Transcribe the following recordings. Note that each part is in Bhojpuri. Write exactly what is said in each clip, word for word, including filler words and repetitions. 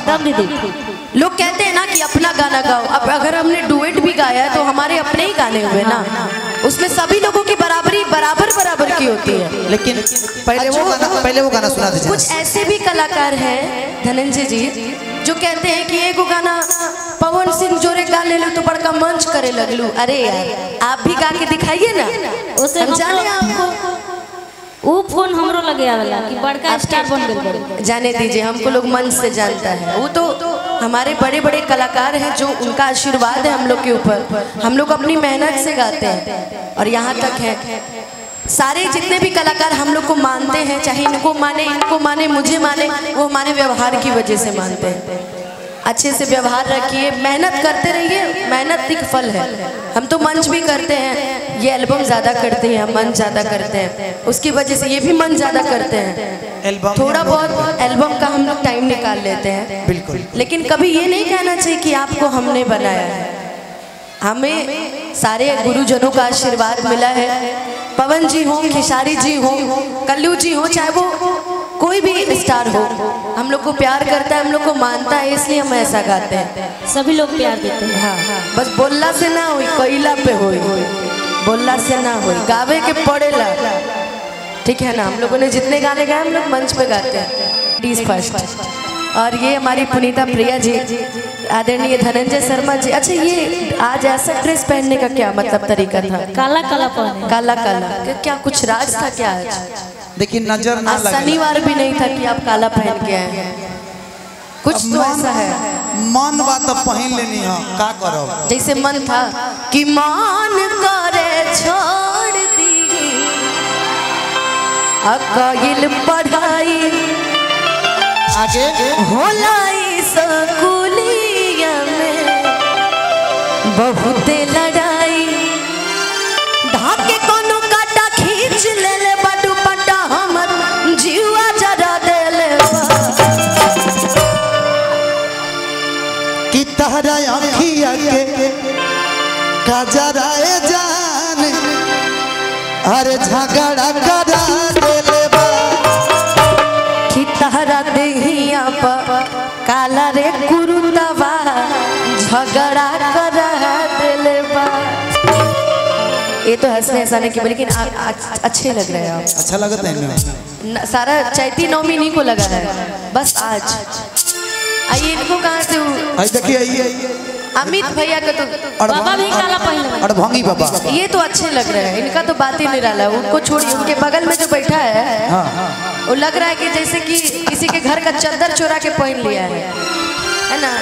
तब भी देखो लोग कहते हैं ना कि अपना गाना गाओ। अब अगर हमने डुएट भी गाया है तो हमारे अपने ही गाने हुए ना, उसमें सभी लोगों की बराबरी बराबर बराबर की होती है। लेकिन पहले वो गाना पहले वो गाना सुना दीजिए। कुछ ऐसे भी कलाकार हैं धनंजय जी जो कहते हैं कि एगो गाना पवन सिंह जोरे गा ले लो तो बड़का मंच करे लगलू। अरे यार आप भी गा के दिखाइए ना, उसे हम जाने आपको वो फोन हमरो लगे आवेला कि बड़का स्टार बन गए। जाने दीजिए, हमको लोग मन से जानता है। वो तो हमारे बड़े बड़े कलाकार हैं जो उनका आशीर्वाद है हम लोग के ऊपर। हम लोग अपनी मेहनत से गाते हैं और यहाँ तक है। सारे जितने भी कलाकार हम लोग को मानते हैं, चाहे इनको माने इनको माने मुझे माने, वो हमारे व्यवहार की वजह से मानते हैं। अच्छे से व्यवहार रखिए, मेहनत करते रहिए, मेहनत एक फल है। हम तो मंच भी करते हैं, ये एल्बम ज़्यादा करते हैं, हम मंच ज़्यादा करते हैं, उसकी वजह से ये भी मंच ज़्यादा करते हैं। थोड़ा बहुत एल्बम का हम लोग टाइम निकाल लेते हैं बिल्कुल, लेकिन कभी ये नहीं कहना चाहिए कि आपको हमने बनाया है। हमें सारे गुरुजनों का आशीर्वाद मिला है। पवन जी हो, खेसारी जी हो, कल्लू जी हो, चाहे वो कोई भी स्टार हो, हम लोग को प्यार करता है, हम लोग को मानता है, इसलिए हम ऐसा गाते हैं। सभी लोग प्यार देते हैं। हाँ हाँ, बस बोलला से ना हुई, कोयला पे हुई, बोलला से ना हुई, गावे के पड़ेला। ठीक है ना, हम लोगों ने जितने गाने गाए हम लोग मंच पे गाते हैं। डीज फर्स्ट। और ये हमारी पुनीता प्रिया जी, आदरणीय धनंजय शर्मा जी। अच्छा, ये आज ऐसा ड्रेस पहनने का क्या मतलब तरीका था? काला काला पहने, काला काला क्या कुछ राज था क्या आज? देखिए नजर ना लगे। शनिवार भी नहीं था कि आप काला पहन के आए हैं, कुछ तो ऐसा है। मन बात तो पहन लेनी है, का करो? जैसे मन था कि मान करे छोड़ दी अकाइल पढ़ाई आगे होलाई स्कूलिया में बहुत लड़ाई धाके कोनो काटा खींच ले ले बडू पटा हमर जीवा जरा दे ले कि तहरा आँखिया के कजराए जान अरे झगड़ा करा देले बा कि तहरा देहिया पर काला रे कुरुतवा झगड़ा करा देले बा। ये तो हंसने हंसाने की, लेकिन अच्छे लग रहे हैं आप। अच्छा लगता है। सारा चैती नवमी नहीं को लगा है, बस आज आइए। इनको कहाँ से? आई देखिए, आइए अमित भैया का तो बाबा भी काला पहने, अड़भंगी बाबा, ये तो अच्छे लग रहे हैं। इनका तो बात ही निराला है। उनको छोड़िए, उनके बगल में जो बैठा है हाँ। वो लग रहा है कि जैसे कि किसी के घर का चादर चुरा के पहन लिया है, है ना?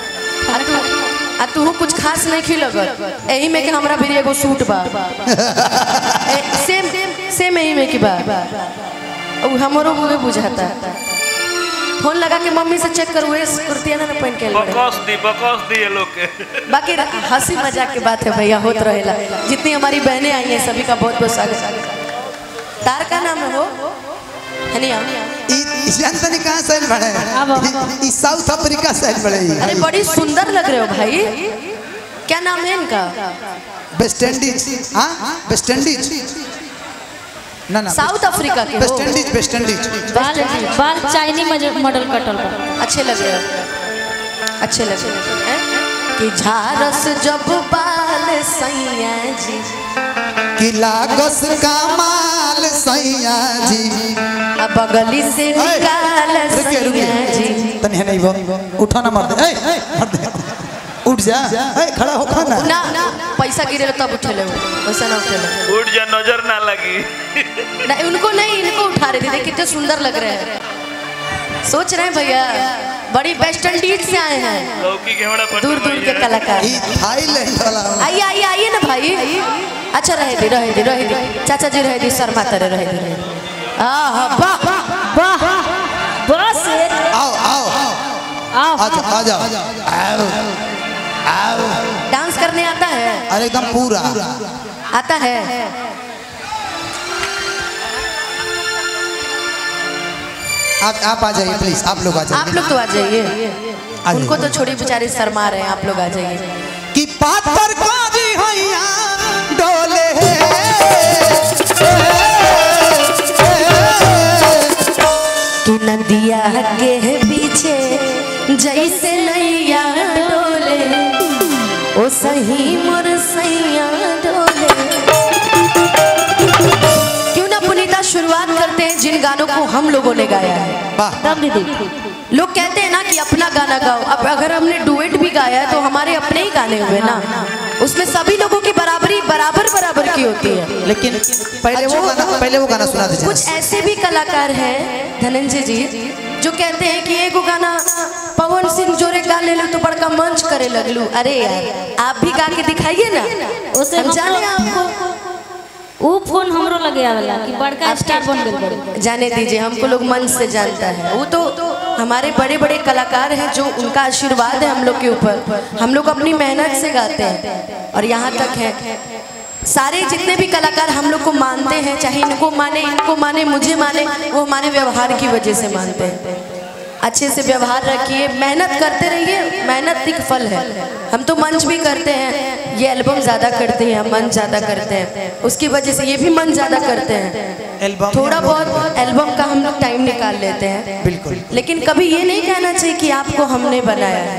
आ तू कुछ खास नहीं खिलगत यही में कि हमरा भी एगो सूट बा सेम सेम यही में कि बा अब हमरो मुझे बुझाता। फोन लगा के मम्मी से चेक करो, कुर्तिया ना पहन के बकवास दी बकवास दी ये लोग के। बाकी हंसी मजाक की बात है भैया, होत रहेला। जितनी हमारी बहनें आई हैं सभी का बहुत बहुत स्वागत। तार का नाम है वो जानते कहाँ से बड़े? साउथ अफ्रीका से बड़े। अरे बड़ी सुंदर लग रहे हो भाई, क्या नाम है इनका? West Indies. हाँ वेस्ट इंडीज ना ना साउथ अफ्रीका के। West Indies West Indies. बाल बाल चाइनीज मॉडल कटल पर अच्छे लग रहे हो, अच्छे लग रहे हैं। कि झारस जब बाल सैया जी कि लागस कमाल सैया जी अब बगली से निकाल सैया जी। तनी है नहीं वो उठा ना मर दे, ए मर दे, उठ जा, ए खड़ा हो खाना ना ना पैसा गिरे तब उठे ले, वैसा ना उठे ले। उठ जा, नजर ना लगी। ना उनको नहीं, इनको उठा रहे थे। कितने सुंदर लग रहे हैं। सोच रहे हैं भैया बड़ी वेस्ट इंडीज से आए हैं, दूर दूर के कलाकार। आइए आइए आइए ना भाई। अच्छा रहे दी रहे दी रहे दी चाचा जी रहे दी, शर्मा तरह रहे दी। वाह वाह बस आओ आओ आओ आ जाओ आओ आओ। डांस करने आता है? अरे एकदम पूरा आता है। आप आप आ जाइए प्लीज, आप लोग आ जाइए। आप लोग तो आ जाइए, उनको तो छोड़ी बेचारे शर्मा रहे हैं। आप लोग आ जाइए। कि पातर काजी हैया डोले कि नदिया के पीछे जैसे नैया डोले ओ सही मोर सैया डोले। क्यों ना पुनीता शुरुआत करते हैं जिन गानों को हम लोगों ने गाया है। तब भी देखो लोग कहते हैं ना कि अपना गाना गाओ, अब अगर हमने डुएट भी गाया है तो हमारे अपने ही गाने हुए ना, उसमें सभी लोगों की बराबरी बराबर बराबर की होती है। लेकिन पहले वो गाना पहले वो गाना सुना दीजिए। कुछ ऐसे भी कलाकार हैं धनंजय जी जो कहते हैं कि एगो गाना पवन सिंह जोरे गा ले लो तो बड़का मंच करे लगलू। अरे यार आप भी गा के दिखाइए ना, उसे हम जाने आपको। वो फोन हमरो लगे आवेला कि बड़का स्टार बन गइल बड़े। जाने दीजिए, हमको लोग मन से जानता है। वो तो हमारे बड़े बड़े कलाकार हैं जो उनका आशीर्वाद है हम लोग के ऊपर। हम लोग अपनी मेहनत से गाते हैं और यहाँ तक है। सारे जितने भी कलाकार हम लोग को मानते हैं, चाहे इनको माने इनको माने मुझे माने, वो हमारे व्यवहार की वजह से मानते हैं। अच्छे से व्यवहार रखिए, मेहनत करते रहिए, मेहनत एक फल है। हम तो मंच भी करते हैं, ये एल्बम ज़्यादा करते हैं, हम मंच ज़्यादा करते हैं, उसकी वजह से ये भी मंच ज़्यादा करते हैं। थोड़ा बहुत एल्बम का हम लोग टाइम निकाल लेते हैं बिल्कुल, लेकिन कभी ये नहीं कहना चाहिए कि आपको हमने बनाया है।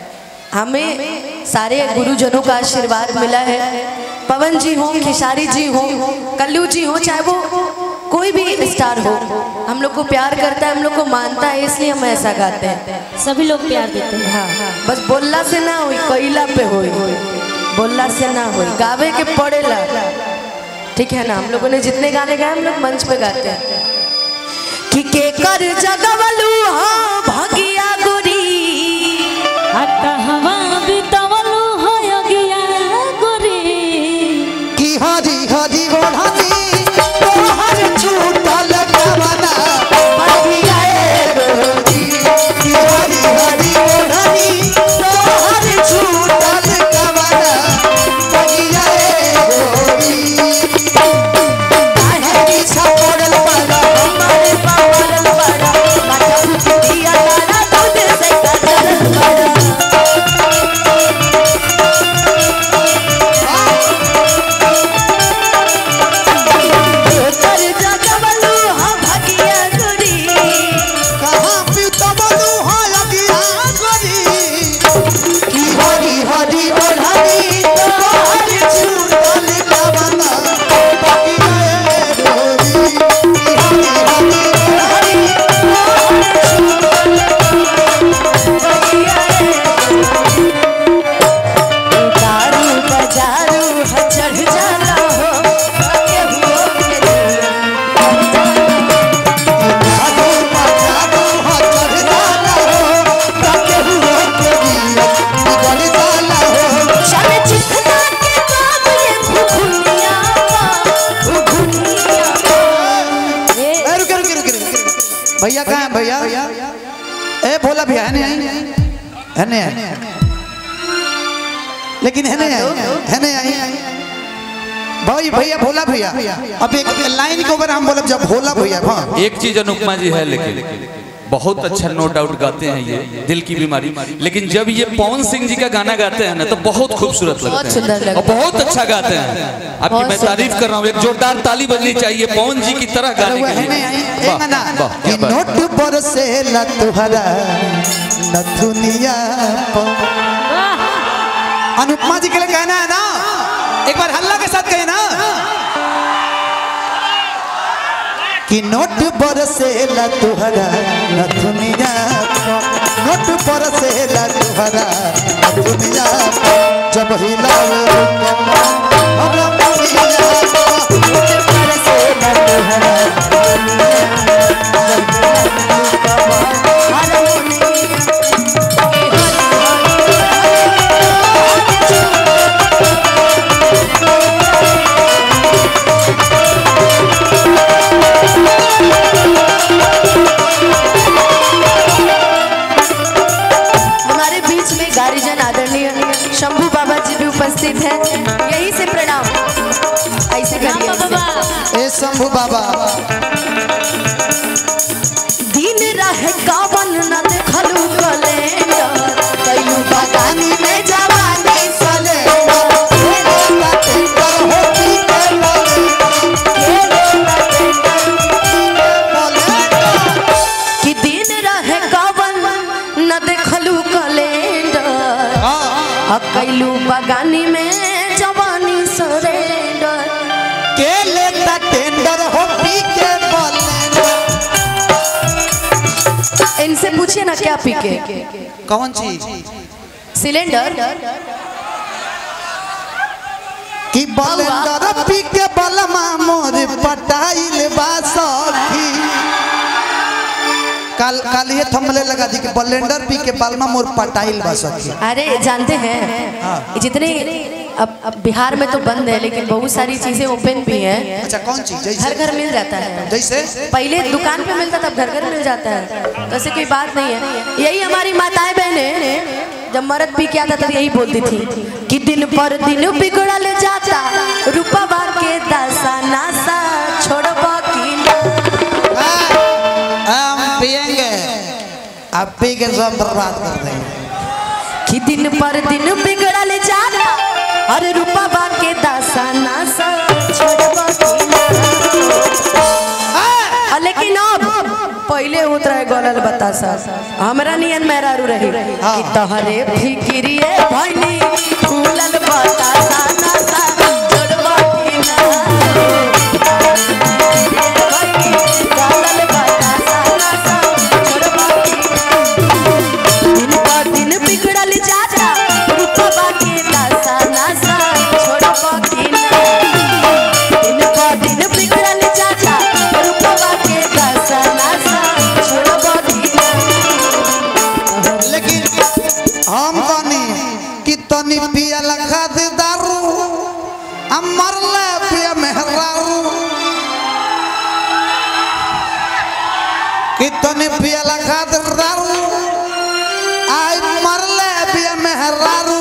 हमें सारे गुरुजनों का आशीर्वाद मिला है। पवन जी हो, खेसारी जी हो, कल्लू जी हो, चाहे वो कोई भी स्टार हो, हम लोग को प्यार करता है, हम लोग को मानता है, इसलिए हम ऐसा गाते हैं। सभी लोग प्यार देते हैं। हाँ हाँ, बस बोलला से ना हुई, कोयला पे हुई, बोलला से ना हुई, गावे के पड़ेला। ठीक है ना, हम लोगों ने जितने गाने गाए हम लोग मंच पे गाते हैं। कि के कर जगवलू हाँ भगिया गोरी, आता हवा बितवलू हो योगिया गोरी, की हरी हरी गोढ़नी तोहर छूटल गवना भगिया गोरी, की हरी हरी गोढ़नी तोहर छूटल गवना भगिया गोरी। काहे की छपड़ल बड़ा हमारे पावरल बड़ा, माथा फुटिया लाला दूध से कतरल बड़ा। कर जगवलू हाँ भगिया गोरी, कहाँ पितबलू है अगिया गोरी, की हरी हरी गोढ़नी तोहर छूटल गवना भगिया गोरी, की हरी हरी गोढ़नी दारू बजारू है चढ़ जाला हो, के हुओ के दिया। आगो पछागो हचर जाला हो, ताके हुए के दिया बिगड़ जाला हो। चल चिकना के बाब ये भुखुनिया बा, भुखुनिया बा। ए, रुके रुके रुके रुके। भैया कहाँ है भैया? ए भोला भैया है नहीं आई? है नहीं आई? लेकिन है नहीं आई? है नहीं आई? भाई भैया भोला भैया, अब एक लाइन के ऊपर हम बोले जब भोला भैया, हाँ एक चीज अनुपमा जी है, लेकिन बहुत अच्छा नो डाउट गाते हैं ये, दिल की बीमारी। लेकिन जब ये पवन सिंह जी का गाना गाते हैं ना तो बहुत खूबसूरत बहुत लगते सुंदर हैं लगता और बहुत अच्छा गाते हैं। आपकी मैं तारीफ कर रहा हूँ, एक जोरदार ताली बजनी चाहिए पवन जी की तरह गाने के है नहीं आई? लिए। ए गाना वाह, कि क्या बात। नोट पर से लतुहरा नथुनिया पर। अनुपमा जी के लिए कहना है ना, एक बार हल्ला के साथ कहे ना कि नोट बरसेला तुहरा नथुनिया, नोट बरसेला तुहरा नथुनिया, जब हिलावे हमरा मुनिया, नोट बरसेला तुहरा नथुनिया, जब हिलावे हारमोनिया। हमारे बीच में गार्जियन आदरणीय शंभू बाबा जी भी उपस्थित हैं, यही से प्रणाम। ऐसे करिए बाबा ए शंभू बाबा। दिन रहे कावन न देखलू कैलेंडर, कयू बगानी में जवानी सलेंडर, कि दिन रहे कावन न देखलू अकैलू बगानी में जवानी सरेंडर के लेता टेंडर हो पी के बलेंडर। इनसे पूछिए ना क्या पी के कौन चीज सिलेंडर कि बलेंडर पी के बलमा मोर पटाइल बा सखी। कल कल ये थमले लगा दी कि बलेंडर पी के बलमा मोर पटाइल बा सखी। अरे जानते हैं जितने अब, अब बिहार में तो बंद है लेकिन बहुत सारी चीजें ओपन भी हैं। अच्छा कौन चीज जैसे घर घर मिल जाता है। जैसे पहले दुकान पे मिलता था, घर घर मिल जाता है, तो ऐसे कोई बात नहीं है। यही हमारी माताएं बहनें जब मर्द पी के आता था यही बोलती थी कि दिन पर दिन बिगड़ल जाता रूपा के दशा नासा छोड़बा की ना। हम पिएंगे आप पी के सब बर्बाद कर देंगे। कि दिन पर दिन बिगड़ल जाता अरे रूपा के दशा नासा छोड़बा की ना। लेकिन अब पहले उतरा गलल बतासा हमरा नियन मेहरारू रही कि तहरे फिक्रिए भइनी फूलल बतासा नासा छोड़बा की ना। गलल बतासा नासा छोड़बा की ना। दिन पर दिन बिगड़ल जाता रूपा के दशा नासा छोड़बा की ना। दिन पर दिन बिगड़ल जाता रूपा के दशा नासा छोड़बा की ना। लेकिन हम कनी कि तनी पिया लखा दे दारू हम मरले पिया मेहरारू कि तनी पिया लखा दे दारू आई मरले पिया मेहरारू